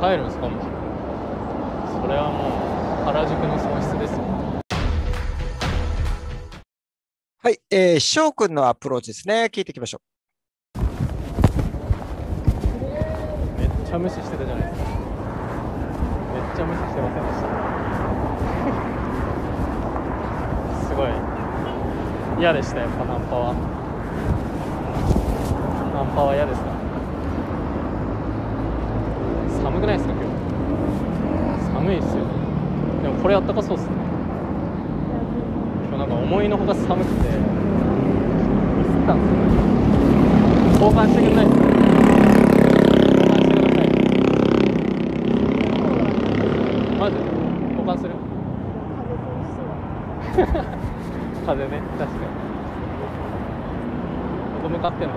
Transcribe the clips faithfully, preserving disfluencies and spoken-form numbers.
帰るんですかもう。それはもう原宿の損失ですよ。 はい、えー、翔くんのアプローチですね。聞いていきましょめっちゃ無視してたじゃないですか。めっちゃ無視してませんでした。すごい嫌でした。やっぱナンパはナンパは嫌ですか。寒くないですか今日。寒いっすよ。でもこれあったかそうっすね。今日なんか思いのほか寒くてミスったんですよ。交換してくれないですか。交換してください。マジで交換する。風ね、確かに。どこ向かってんの。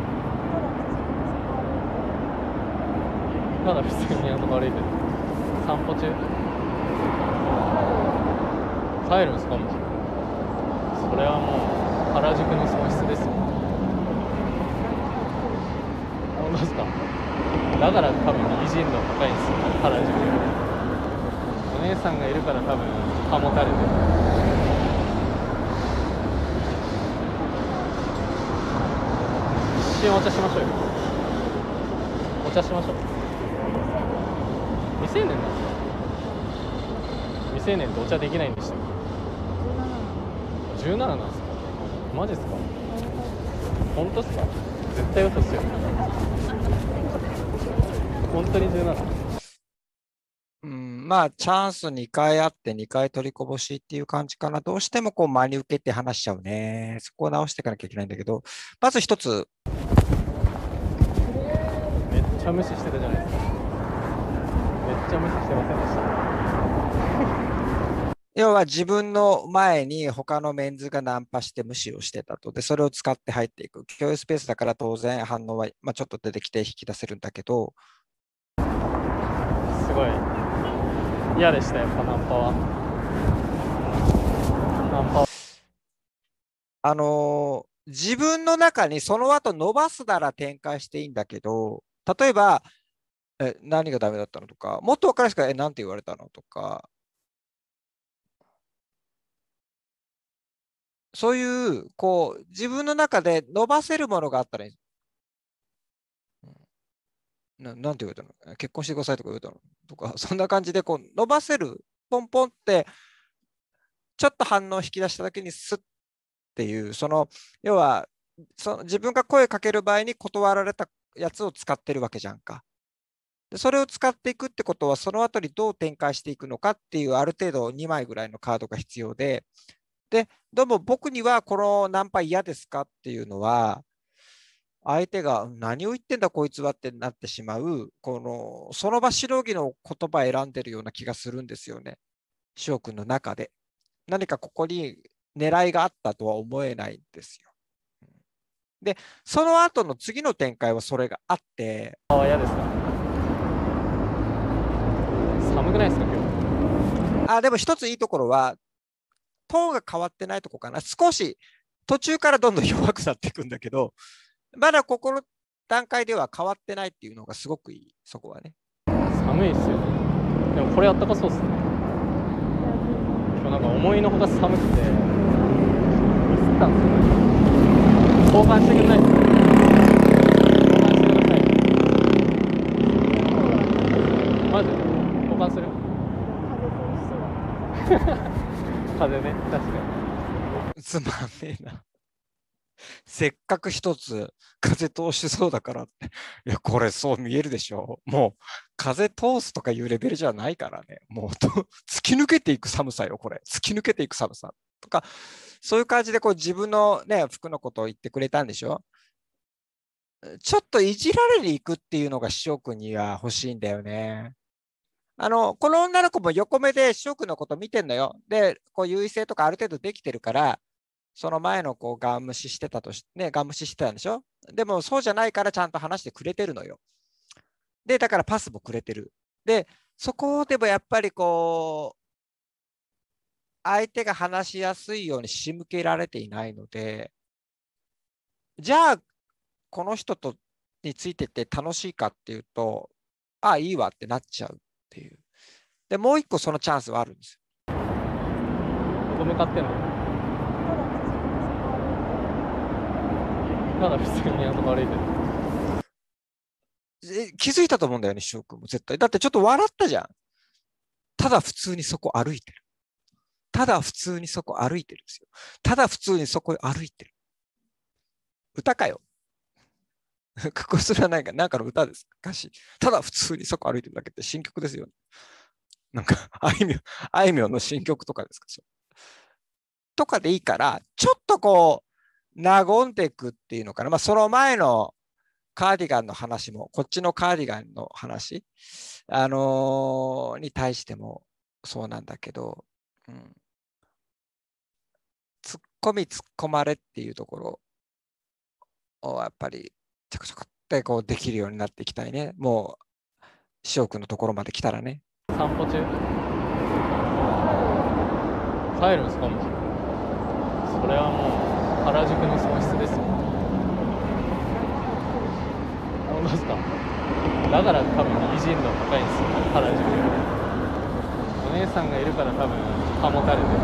まだ普通にあそこ歩いてる。散歩中。帰るんですかもう。それはもう原宿の損失ですよ。本当ですか。だから多分疑似人度高いんですよ、原宿。お姉さんがいるから多分保たれてる。一瞬お茶しましょうよ。お茶しましょう。未成年なんですか。未成年ってお茶できないんでしたっけ。じゅうなななんですか。マジっすか。本当っすか。絶対嘘っすよ。本当にじゅうなな。 う。うん、まあ、チャンスにかいあってにかい取りこぼしっていう感じかな。どうしてもこう真に受けて話しちゃうね。そこを直していかなきゃいけないんだけど、まず一つ、 めっちゃ無視してたじゃないですか。めっちゃ無視してませんでした。 要は自分の前に他のメンズがナンパして無視をしてたと。で、それを使って入っていく。共有スペースだから当然反応は、まあ、ちょっと出てきて引き出せるんだけど、 すごい嫌でした。やっぱナンパはナンパはあのー自分の中にその後伸ばすなら展開していいんだけど、例えば、え、何がダメだったのとか、もっと分かりやすく、え、なんて言われたのとか、そういう、こう、自分の中で伸ばせるものがあったらいい。な、なんて言われたの、結婚してくださいとか言われたのとか、そんな感じで、こう、伸ばせる、ポンポンって、ちょっと反応を引き出しただけにスッっていう、その、要は、その自分が声かける場合に断られたやつを使ってるわけじゃんか。でそれを使っていくってことは、その後にどう展開していくのかっていう、ある程度にまいぐらいのカードが必要で、で、どうも僕にはこのナンパ嫌ですかっていうのは、相手が何を言ってんだこいつはってなってしまう、この、その場しのぎの言葉を選んでるような気がするんですよね。翔くんの中で。何かここに狙いがあったとは思えないんですよ。で、その後の次の展開はそれがあって、 嫌ですか。寒くないですか今日。 あ、でも一ついいところは、トーンが変わってないとこかな。少し途中からどんどん弱くなっていくんだけど、まだここの段階では変わってないっていうのがすごくいい、そこはね。 寒いっすよ。でもこれあったかそうっすね。今日なんか思いのほか寒くてミスったんですよね。交換してくれないですか。交換してください。マジで交換する。風ね、確かに。 つまんねえな。せっかく一つ風通しそうだからって。いや、これそう見えるでしょ。もう風通すとかいうレベルじゃないからね。もう突き抜けていく寒さよ、これ。突き抜けていく寒さ。とか、そういう感じでこう自分のね、服のことを言ってくれたんでしょ。ちょっといじられに行くっていうのが師匠君には欲しいんだよね。あの、この女の子も横目で師匠君のこと見てんのよ。で、こう優位性とかある程度できてるから、その前の子ガン無視してたとし、ね、ガン無視してたんでしょ。でもそうじゃないからちゃんと話してくれてるのよ。で、だからパスもくれてる。で、そこでもやっぱりこう、相手が話しやすいように仕向けられていないので、じゃあ、この人とについてって楽しいかっていうと、 ああ、いいわってなっちゃうっていう。で、もう一個そのチャンスはあるんですよ。 どこ向かってんの？ただ普通にあそこ歩いてる。 え気づいたと思うんだよね、翔くんも絶対。だってちょっと笑ったじゃん。ただ普通にそこ歩いてる。ただ普通にそこ歩いてるんですよ。ただ普通にそこ歩いてる。歌かよ。ここそれはなんか、なんかの歌ですか？歌詞。ただ普通にそこ歩いてるだけって新曲ですよね。なんか、あいみょん、あいみょんの新曲とかですか？それとかでいいから、ちょっとこう、和んでいくっていうのかな。まあ、その前のカーディガンの話も、こっちのカーディガンの話、あのーに対してもそうなんだけど、うん、突っ込み突っ込まれっていうところをやっぱりちょこちょこってこうできるようになっていきたいね。もう、翔くんのところまで来たらね。 散歩中？帰るんですか？もうそれはもう原宿の損失ですよ。本当ですか？だから多分維持度高いんですよ、原宿。お姉さんがいるから多分保たれてる。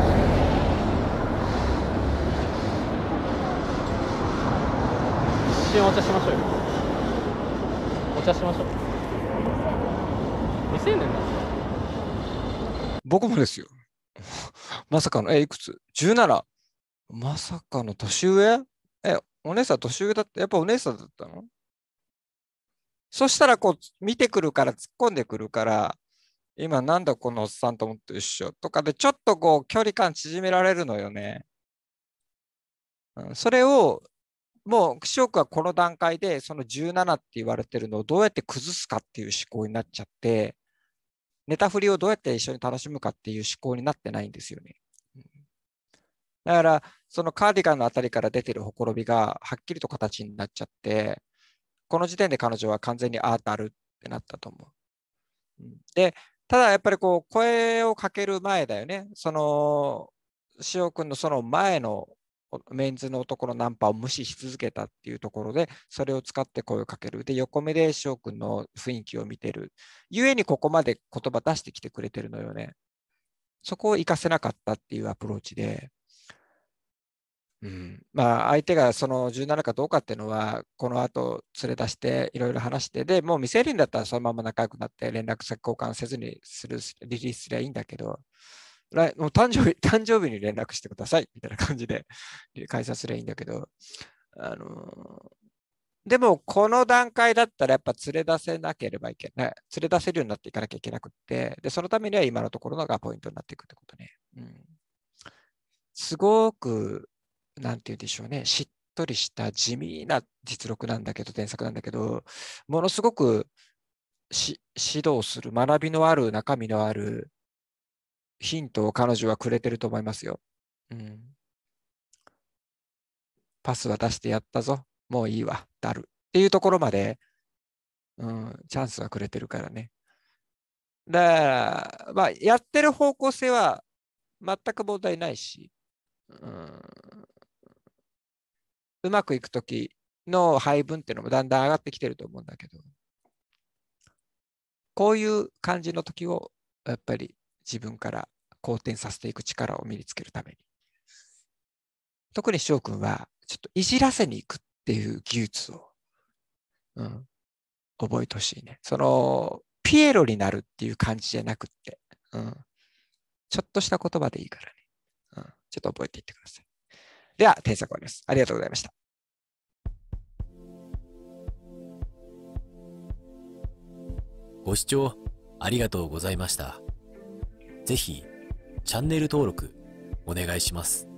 一瞬お茶しましょうよ。お茶しましょう。未成年なんですか？ 僕もですよ。まさかの、え、いくつ ?じゅうなな。まさかの年上？え、お姉さん年上だった？やっぱお姉さんだったの？そしたらこう見てくるから突っ込んでくるから、今なんだこのおっさんと思って一緒とかでちょっとこう距離感縮められるのよね。うん、それをもう翔くんはこの段階でそのじゅうななって言われてるのをどうやって崩すかっていう思考になっちゃって、ネタ振りをどうやって一緒に楽しむかっていう思考になってないんですよね。うん、だからそのカーディガンのあたりから出てるほころびがはっきりと形になっちゃって、この時点で彼女は完全にああだるってなったと思う。うん、で、ただやっぱりこう声をかける前だよね。その塩君のその前のメンズの男のナンパを無視し続けたっていうところで、それを使って声をかける。で、横目で翔くんの雰囲気を見てる。ゆえにここまで言葉出してきてくれてるのよね。そこを活かせなかったっていうアプローチで。うん、まあ相手がそのじゅうななかどうかっていうのは、この後連れ出していろいろ話して、で、もう未成年だったらそのまま仲良くなって連絡先交換せずにする、リリースすりゃいいんだけど、来もう誕生日、誕生日に連絡してくださいみたいな感じで開催すればいいんだけど、あのーでもこの段階だったらやっぱ連れ出せなければいけない、連れ出せるようになっていかなきゃいけなくって、で、そのためには今のところのがポイントになっていくってことね。うん、すごく、なんて言うんでしょうね、しっとりした地味な実録なんだけど、添削なんだけど、ものすごくし指導する、学びのある、中身のあるヒントを彼女はくれてると思いますよ。うん、パスは出してやったぞ。もういいわ。だる。っていうところまで、うん、チャンスはくれてるからね。だから、まあ、やってる方向性は全く問題ないし、うん、うまくいくときの配分っていうのもだんだん上がってきてると思うんだけど、こういう感じの時をやっぱり自分から好転させていく力を身につけるために。特に翔くんはちょっといじらせに行くっていう技術を、うん、覚えてほしいね。そのピエロになるっていう感じじゃなくって、うん、ちょっとした言葉でいいからね、うん、ちょっと覚えていってください。では、添削終わります。ありがとうございました。 ご視聴ありがとうございました。ぜひチャンネル登録お願いします。